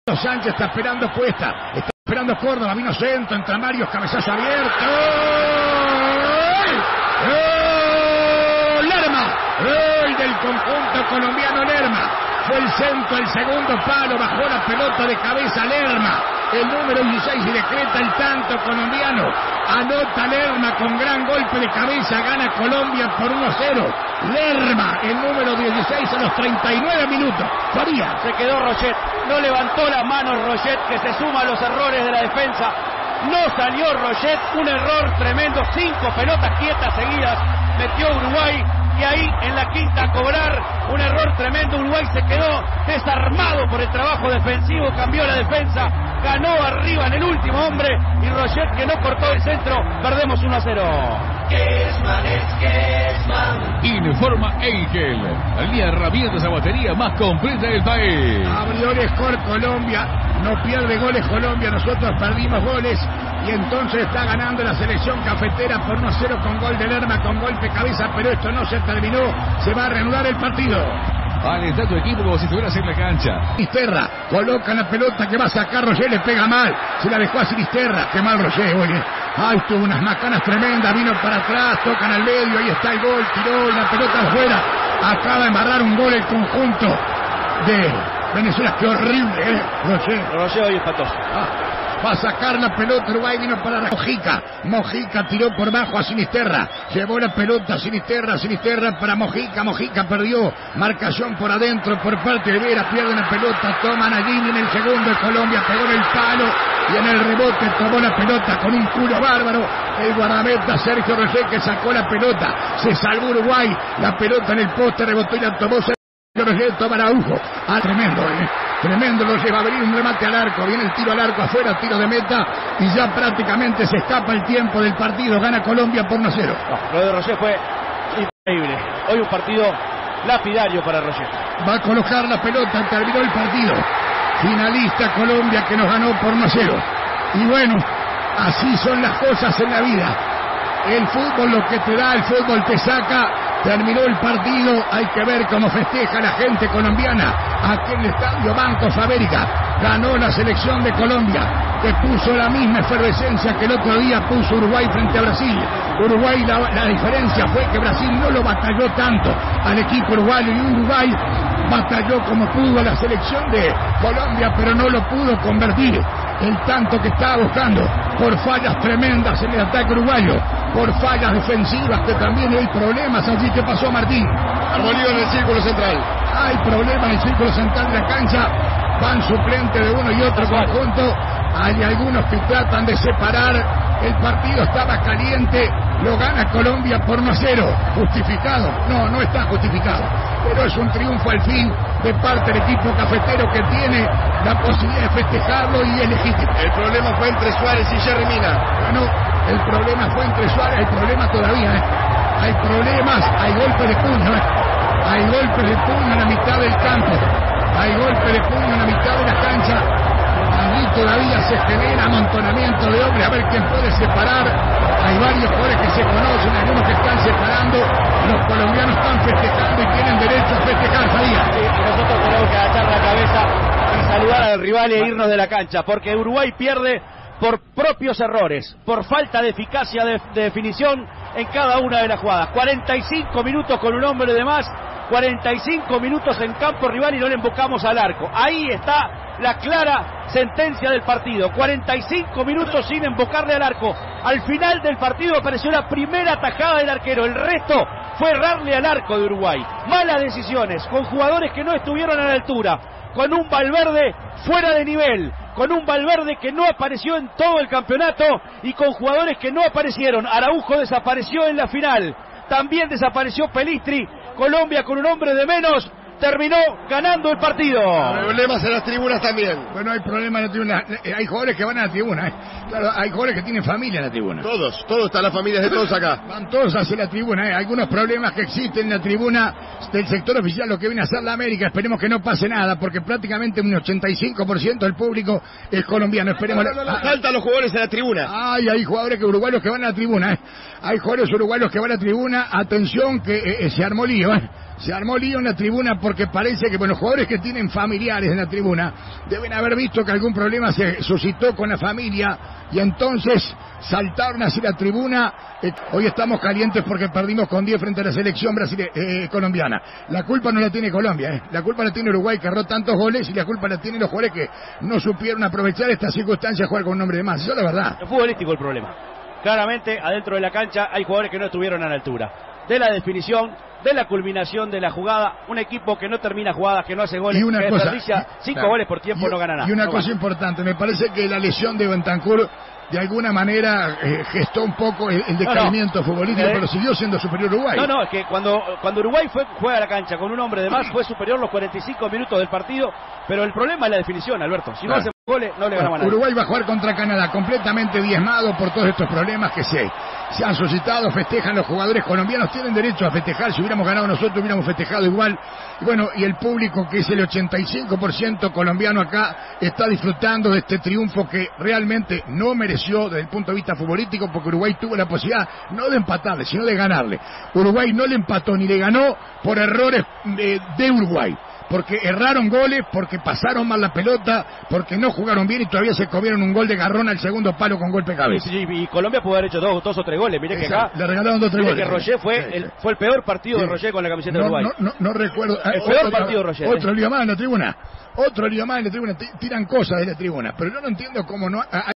Sánchez está esperando Cuesta, está esperando Córdoba, vino centro, entra Marios, cabezazo abierto. ¡Gol! ¡Lerma! ¡Gol del conjunto colombiano Lerma! Fue el centro, el segundo palo, bajó la pelota de cabeza Lerma. El número 16 y decreta el tanto colombiano. Anota Lerma con gran golpe de cabeza, gana Colombia por 1-0. Lerma, el número 16 a los 39 minutos. Faría. Se quedó Rochet, no levantó las manos Rochet, que se suma a los errores de la defensa. No salió Rochet, un error tremendo, 5 pelotas quietas seguidas metió Uruguay. Y ahí en la quinta a cobrar, un error tremendo. Uruguay se quedó desarmado por el trabajo defensivo, cambió la defensa, ganó arriba en el último hombre y Rochet, que no cortó el centro, perdemos 1-0. Informa Eichel, la línea de herramientas a batería más completa del país. Abrió el score Colombia, no pierde goles Colombia, nosotros perdimos goles y entonces está ganando la selección cafetera por 1-0 con gol de Lerma, con golpe cabeza, pero esto no se terminó, se va a reanudar el partido. Vale, está tu equipo como si estuvieras en la cancha. Sinisterra, coloca la pelota que va a sacar Roger, le pega mal, se la dejó a Sinisterra, qué mal Roger, oye. Ay, tuvo unas macanas tremendas, vino para atrás, tocan al medio, ahí está el gol, tiró la pelota afuera. Acaba de embarrar un gol el conjunto de Venezuela, qué horrible, Roger hoy espantoso. Va a sacar la pelota, Uruguay vino para Mojica. Mojica tiró por bajo a Sinisterra. Llevó la pelota Sinisterra para Mojica. Mojica perdió. Marcación por adentro por parte de Vera. Pierde la pelota. Toman a Gini en el segundo de Colombia. Pegó en el palo y en el rebote tomó la pelota con un culo bárbaro. El guardameta Sergio Roger, que sacó la pelota. Se salvó Uruguay. La pelota en el poste rebotó y la tomó Sergio Roger. Toma Araujo. Tremendo, Tremendo, lo lleva a abrir un remate al arco, viene el tiro al arco afuera, tiro de meta y ya prácticamente se escapa el tiempo del partido, gana Colombia por 1-0. Lo de Roger fue increíble, hoy un partido lapidario para Roger. Va a colocar la pelota, terminó el partido, finalista Colombia que nos ganó por 1-0. Y bueno, así son las cosas en la vida, el fútbol lo que te da, el fútbol te saca. Terminó el partido, hay que ver cómo festeja la gente colombiana. Aquí en el estadio Bancos América ganó la selección de Colombia, que puso la misma efervescencia que el otro día puso Uruguay frente a Brasil. Uruguay, la diferencia fue que Brasil no lo batalló tanto al equipo uruguayo y Uruguay batalló como pudo a la selección de Colombia, pero no lo pudo convertir. El tanto que estaba buscando por fallas tremendas en el ataque uruguayo, por fallas defensivas, que también hay problemas allí. ¿Qué pasó, Martín? Arbolío en el círculo central. Hay problemas en el círculo central de la cancha, van suplentes de uno y otro conjunto. Hay algunos que tratan de separar. El partido estaba caliente, lo gana Colombia por 1-0. ¿Justificado? No, no está justificado, pero es un triunfo al fin de parte del equipo cafetero, que tiene la posibilidad de festejarlo y es legítimo. El problema fue entre Suárez y Jerry Mina. Bueno, el problema fue entre Suárez, hay problema todavía, hay problemas, hay golpes de puño, hay golpes de puño en la mitad del campo, hay golpes de puño en la mitad de la cancha. Allí todavía se genera amontonamiento de hombres, a ver quién puede separar. Hay varios jugadores que se conocen, algunos que están separando. Los colombianos están festejando y tienen derecho a festejar, Faría. Sí, y nosotros tenemos que agachar la cabeza y saludar al rival e irnos de la cancha, porque Uruguay pierde por propios errores, por falta de eficacia de definición en cada una de las jugadas. 45 minutos con un hombre de más, 45 minutos en campo rival y no le embocamos al arco. Ahí está la clara sentencia del partido. 45 minutos sin embocarle al arco. Al final del partido apareció la primera tajada del arquero. El resto fue errarle al arco de Uruguay. Malas decisiones, con jugadores que no estuvieron a la altura, con un Valverde fuera de nivel, con un Valverde que no apareció en todo el campeonato y con jugadores que no aparecieron. Araujo desapareció en la final, también desapareció Pelistri. Colombia, con un hombre de menos, terminó ganando el partido. Problemas en las tribunas también. Bueno, hay problemas en la tribuna. Hay jugadores que van a la tribuna. Claro, hay jugadores que tienen familia en la tribuna. Todos están las familias de todos acá. Van todos hacia la tribuna. Algunos problemas que existen en la tribuna del sector oficial, lo que viene a hacer la América. Esperemos que no pase nada, porque prácticamente un 85% del público es colombiano. Esperemos. Faltan los jugadores en la tribuna. Hay jugadores uruguayos que van a la tribuna. Hay jugadores uruguayos que van a la tribuna. Atención, que se armó lío. Se armó lío en la tribuna porque parece que, bueno, los jugadores que tienen familiares en la tribuna deben haber visto que algún problema se suscitó con la familia y entonces saltaron hacia la tribuna. Hoy estamos calientes porque perdimos con 10 frente a la selección colombiana. La culpa no la tiene Colombia, la culpa la tiene Uruguay, que erró tantos goles, y la culpa la tienen los jugadores que no supieron aprovechar esta circunstancia de jugar con un hombre de más. Eso es la verdad. Es futbolístico el problema. Claramente, adentro de la cancha hay jugadores que no estuvieron a la altura de la definición, de la culminación de la jugada. Un equipo que no termina jugadas, que no hace goles, que desperdicia 5 goles por tiempo, no gana nada. Y una cosa importante, me parece que la lesión de Bentancur de alguna manera gestó un poco el decaimiento futbolístico, pero siguió siendo superior Uruguay. No, es que cuando Uruguay juega a la cancha con un hombre de más, fue superior los 45 minutos del partido, pero el problema es la definición, Alberto. Si no hace goles, no le ganamos a nadie. Uruguay va a jugar contra Canadá completamente diezmado por todos estos problemas que se han suscitado. Festejan los jugadores colombianos, tienen derecho a festejar. Si hubiéramos ganado nosotros, hubiéramos festejado igual. Y bueno, y el público, que es el 85% colombiano acá, está disfrutando de este triunfo que realmente no mereció desde el punto de vista futbolístico, porque Uruguay tuvo la posibilidad no de empatarle, sino de ganarle. Uruguay no le empató ni le ganó por errores de Uruguay, porque erraron goles, porque pasaron mal la pelota, porque no jugaron bien y todavía se comieron un gol de Garrón al segundo palo con golpe de cabeza. Sí, y Colombia pudo haber hecho dos o tres goles. Mirá que acá le regalaron 2 o 3 goles. Que Roger fue el peor partido de Roger con la camiseta de Uruguay. No recuerdo. El peor partido de Roger. Otro lío más en la tribuna. Tiran cosas de la tribuna, pero yo no entiendo cómo no...